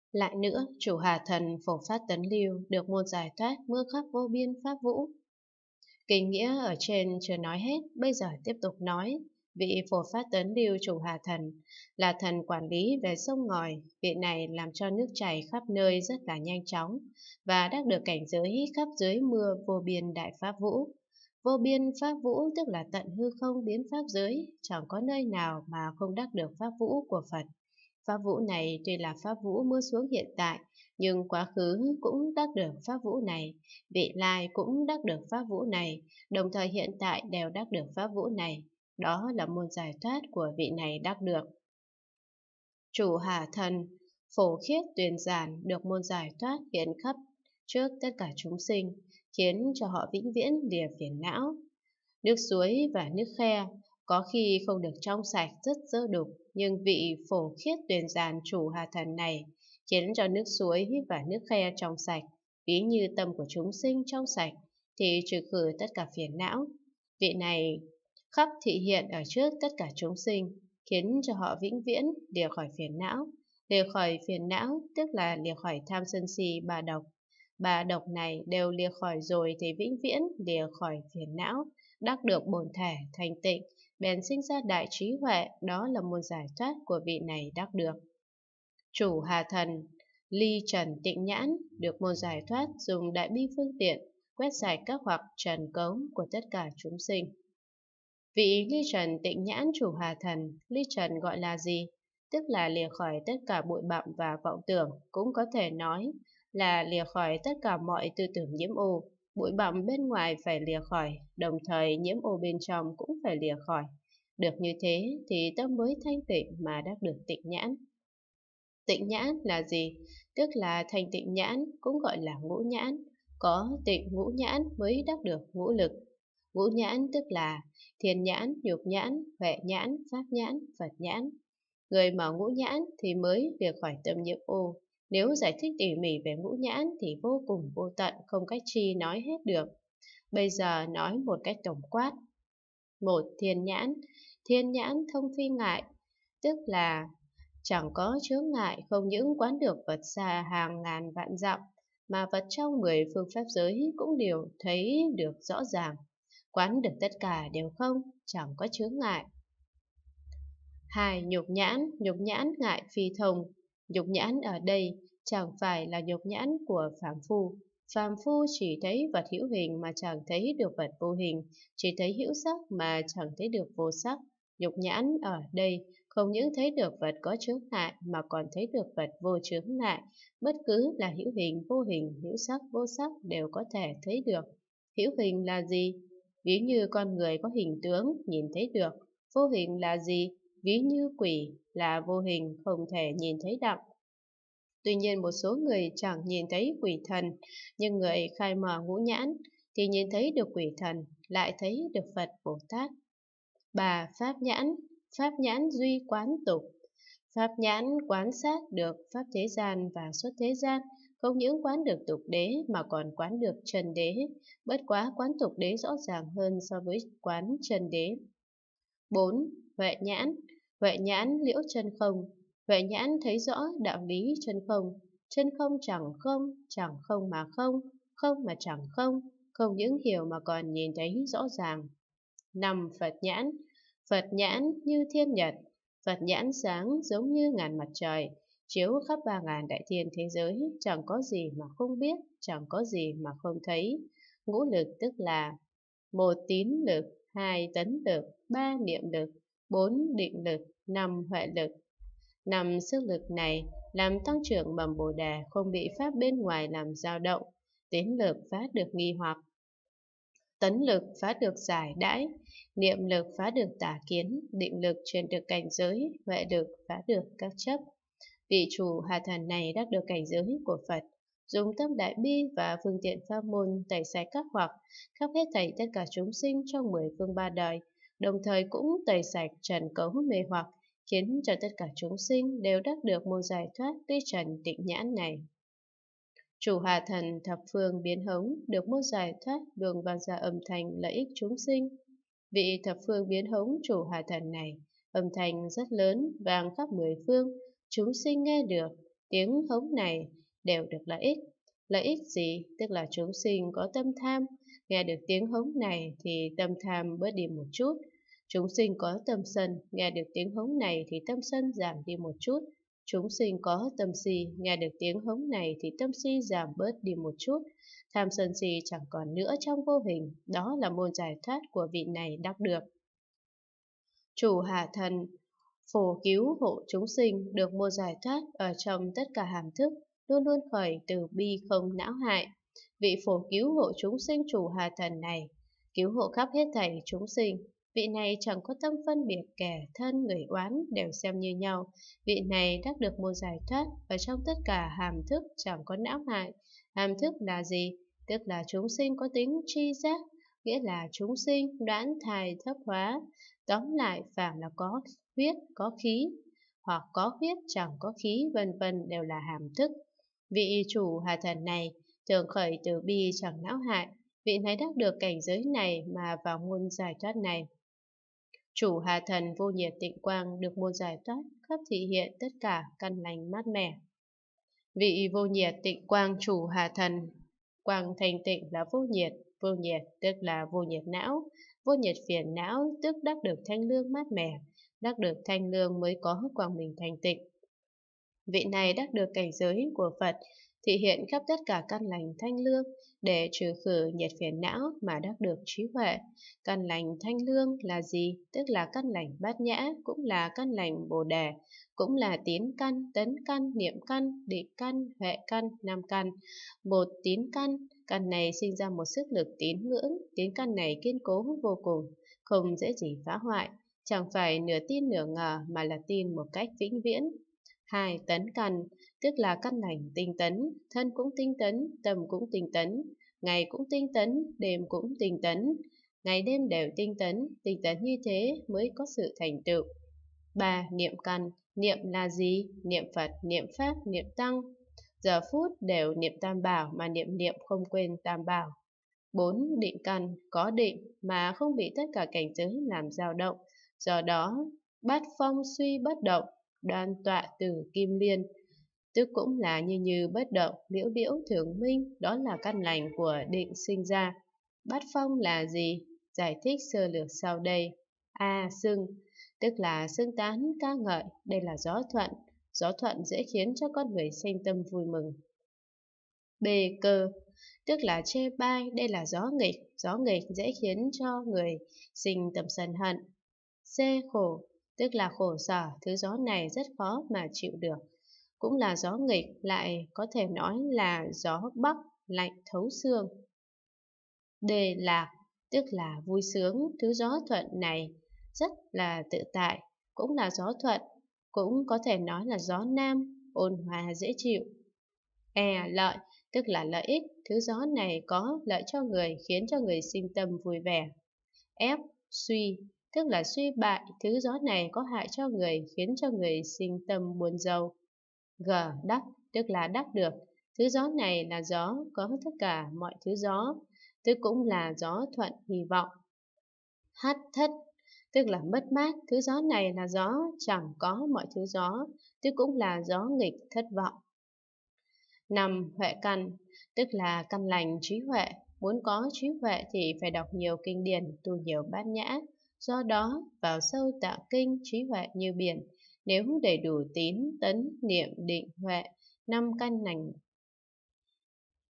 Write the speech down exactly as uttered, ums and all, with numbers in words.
Lại nữa, chủ Hà Thần phổ phát tấn lưu được một giải thoát mưa khắp vô biên pháp vũ. Kinh nghĩa ở trên chưa nói hết, bây giờ tiếp tục nói. Vị phổ phát tấn lưu chủ Hà Thần là thần quản lý về sông ngòi. Vị này làm cho nước chảy khắp nơi rất là nhanh chóng và đắc được cảnh giới khắp dưới mưa vô biên đại pháp vũ. Vô biên pháp vũ tức là tận hư không biến pháp giới, chẳng có nơi nào mà không đắc được pháp vũ của Phật. Pháp vũ này tuy là pháp vũ mưa xuống hiện tại, nhưng quá khứ cũng đắc được pháp vũ này, vị lai cũng đắc được pháp vũ này, đồng thời hiện tại đều đắc được pháp vũ này. Đó là môn giải thoát của vị này đắc được. Chủ Hà Thần, phổ khiết tuyền giản được môn giải thoát hiện khắp trước tất cả chúng sinh, khiến cho họ vĩnh viễn lìa phiền não. Nước suối và nước khe có khi không được trong sạch rất dơ đục, nhưng vị phổ khiết tuyền giản chủ Hà Thần này khiến cho nước suối và nước khe trong sạch. Ví như tâm của chúng sinh trong sạch thì trừ khử tất cả phiền não. Vị này khắp thị hiện ở trước tất cả chúng sinh, khiến cho họ vĩnh viễn lìa khỏi phiền não. Lìa khỏi phiền não tức là lìa khỏi tham sân si ba độc. Ba độc này đều lìa khỏi rồi thì vĩnh viễn lìa khỏi phiền não, đắc được bổn thể thành tịnh, bèn sinh ra đại trí huệ. Đó là một giải thoát của vị này đắc được. Chủ Hà Thần, ly trần tịnh nhãn được một giải thoát dùng đại bi phương tiện quét sạch các hoặc trần cấu của tất cả chúng sinh. Vị ly trần tịnh nhãn chủ Hà Thần, ly trần gọi là gì? Tức là lìa khỏi tất cả bụi bặm và vọng tưởng, cũng có thể nói là lìa khỏi tất cả mọi tư tưởng nhiễm ô. Bụi bặm bên ngoài phải lìa khỏi, đồng thời nhiễm ô bên trong cũng phải lìa khỏi. Được như thế thì tâm mới thanh tịnh mà đắc được tịnh nhãn. Tịnh nhãn là gì? Tức là thanh tịnh nhãn, cũng gọi là ngũ nhãn. Có tịnh ngũ nhãn mới đắc được ngũ lực. Ngũ nhãn tức là thiên nhãn, nhục nhãn, huệ nhãn, pháp nhãn, Phật nhãn. Người mở ngũ nhãn thì mới lìa khỏi tâm nhiễm ô. Nếu giải thích tỉ mỉ về ngũ nhãn thì vô cùng vô tận, không cách chi nói hết được. Bây giờ nói một cách tổng quát. Một, thiên nhãn. Thiên nhãn thông phi ngại, tức là chẳng có chướng ngại, không những quán được vật xa hàng ngàn vạn dặm, mà vật trong mười phương pháp giới cũng đều thấy được rõ ràng. Quán được tất cả đều không, chẳng có chướng ngại. Hai, nhục nhãn. Nhục nhãn ngại phi thông. Nhục nhãn ở đây chẳng phải là nhục nhãn của phàm phu. Phàm phu chỉ thấy vật hữu hình mà chẳng thấy được vật vô hình, chỉ thấy hữu sắc mà chẳng thấy được vô sắc. Nhục nhãn ở đây không những thấy được vật có chướng ngại mà còn thấy được vật vô chướng ngại. Bất cứ là hữu hình, vô hình, hữu sắc, vô sắc đều có thể thấy được. Hữu hình là gì? Ví như con người có hình tướng, nhìn thấy được. Vô hình là gì? Ví như quỷ là vô hình, không thể nhìn thấy đặng. Tuy nhiên một số người chẳng nhìn thấy quỷ thần, nhưng người khai mở ngũ nhãn thì nhìn thấy được quỷ thần, lại thấy được Phật Bồ Tát. Bà pháp nhãn. Pháp nhãn duy quán tục. Pháp nhãn quán sát được pháp thế gian và xuất thế gian, không những quán được tục đế mà còn quán được trần đế, bất quá quán tục đế rõ ràng hơn so với quán trần đế. Bốn. Huệ nhãn. Huệ nhãn liễu chân không. Huệ nhãn thấy rõ đạo lý chân không. Chân không chẳng không, chẳng không mà không, không mà chẳng không, không những hiểu mà còn nhìn thấy rõ ràng. Năm. Phật nhãn. Phật nhãn như thiên nhật. Phật nhãn sáng giống như ngàn mặt trời, chiếu khắp ba ngàn đại thiên thế giới, chẳng có gì mà không biết, chẳng có gì mà không thấy. Ngũ lực tức là một tín lực, hai tấn lực, ba niệm lực, bốn định lực, năm huệ lực. Năm sức lực này làm tăng trưởng mầm Bồ Đề, không bị pháp bên ngoài làm dao động. Tín lực phá được nghi hoặc, tấn lực phá được giải đãi, niệm lực phá được tà kiến, định lực truyền được cảnh giới, huệ lực phá được các chấp. Vị chủ Hà Thần này đắc được cảnh giới của Phật, dùng tâm đại bi và phương tiện pháp môn tẩy sạch các hoặc, khắp hết thảy tất cả chúng sinh trong mười phương ba đời, đồng thời cũng tẩy sạch trần cấu mê hoặc, khiến cho tất cả chúng sinh đều đắc được một giải thoát tuy trần tịnh nhãn này. Chủ Hà Thần thập phương biến hống được một giải thoát đường vang ra âm thanh lợi ích chúng sinh. Vị thập phương biến hống chủ Hà Thần này, âm thanh rất lớn vang khắp mười phương, chúng sinh nghe được, tiếng hống này đều được lợi ích. Lợi ích gì? Tức là chúng sinh có tâm tham, nghe được tiếng hống này thì tâm tham bớt đi một chút. Chúng sinh có tâm sân, nghe được tiếng hống này thì tâm sân giảm đi một chút. Chúng sinh có tâm si, nghe được tiếng hống này thì tâm si giảm bớt đi một chút. Tham sân si chẳng còn nữa trong vô hình, đó là môn giải thoát của vị này đắc được. Chủ hạ thần, phổ cứu hộ chúng sinh được môn giải thoát ở trong tất cả hàm thức, luôn luôn khởi từ bi không não hại. Vị phổ cứu hộ chúng sinh chủ hạ thần này, cứu hộ khắp hết thảy chúng sinh. Vị này chẳng có tâm phân biệt kẻ thân người oán, đều xem như nhau. Vị này đắc được môn giải thoát ở trong tất cả hàm thức chẳng có não hại. Hàm thức là gì? Tức là chúng sinh có tính tri giác, nghĩa là chúng sinh đoán thai thấp hóa. Tóm lại phàm là có huyết, có khí, hoặc có huyết chẳng có khí, vân vân đều là hàm thức. Vị chủ hạ thần này thường khởi từ bi chẳng não hại. Vị này đắc được cảnh giới này mà vào môn giải thoát này. Chủ hạ thần vô nhiệt tịnh quang được môn giải thoát khắp thị hiện tất cả căn lành mát mẻ. Vị vô nhiệt tịnh quang chủ hạ thần, quang thanh tịnh là vô nhiệt, vô nhiệt tức là vô nhiệt não, vô nhiệt phiền não tức đắc được thanh lương mát mẻ, đắc được thanh lương mới có quang minh thanh tịnh. Vị này đắc được cảnh giới của Phật, thị hiện khắp tất cả căn lành thanh lương để trừ khử nhiệt phiền não mà đắc được trí huệ. Căn lành thanh lương là gì? Tức là căn lành bát nhã, cũng là căn lành bồ đề, cũng là tín căn, tấn căn, niệm căn, định căn, huệ căn, nam căn. Một tín căn, căn này sinh ra một sức lực tín ngưỡng, tín căn này kiên cố vô cùng, không dễ gì phá hoại, chẳng phải nửa tin nửa ngờ mà là tin một cách vĩnh viễn. Hai, tấn căn, tức là căn lành tinh tấn, thân cũng tinh tấn, tâm cũng tinh tấn, ngày cũng tinh tấn, đêm cũng tinh tấn, ngày đêm đều tinh tấn, tinh tấn như thế mới có sự thành tựu. Ba, niệm căn, niệm là gì? Niệm Phật, niệm Pháp, niệm Tăng, giờ phút đều niệm Tam Bảo mà niệm niệm không quên Tam Bảo. Bốn, định căn, có định mà không bị tất cả cảnh giới làm dao động, do đó bát phong suy bất động, đoan tọa từ kim liên, tức cũng là như như bất động, liễu liễu thường minh, đó là căn lành của định sinh ra. Bát phong là gì? Giải thích sơ lược sau đây. A. Xưng, tức là xưng tán ca ngợi, đây là gió thuận, gió thuận dễ khiến cho con người sinh tâm vui mừng. B. Cơ, tức là chê bai, đây là gió nghịch, gió nghịch dễ khiến cho người sinh tâm sân hận. C. Khổ, tức là khổ sở, thứ gió này rất khó mà chịu được, cũng là gió nghịch, lại có thể nói là gió bắc, lạnh thấu xương. D. Lạc, tức là vui sướng, thứ gió thuận này rất là tự tại, cũng là gió thuận, cũng có thể nói là gió nam, ôn hòa dễ chịu. E. Lợi, tức là lợi ích, thứ gió này có lợi cho người, khiến cho người sinh tâm vui vẻ. F. Suy, tức là suy bại, thứ gió này có hại cho người, khiến cho người sinh tâm buồn rầu. G. Đắc, tức là đắc được, thứ gió này là gió có tất cả mọi thứ gió, tức cũng là gió thuận hy vọng. H. Thất, tức là mất mát, thứ gió này là gió chẳng có mọi thứ gió, tức cũng là gió nghịch thất vọng. Năm. Huệ căn, tức là căn lành trí huệ, muốn có trí huệ thì phải đọc nhiều kinh điển, tu nhiều bát nhã, do đó vào sâu tạo kinh, trí huệ như biển. Nếu đầy đủ tín, tấn, niệm, định, huệ, năm căn lành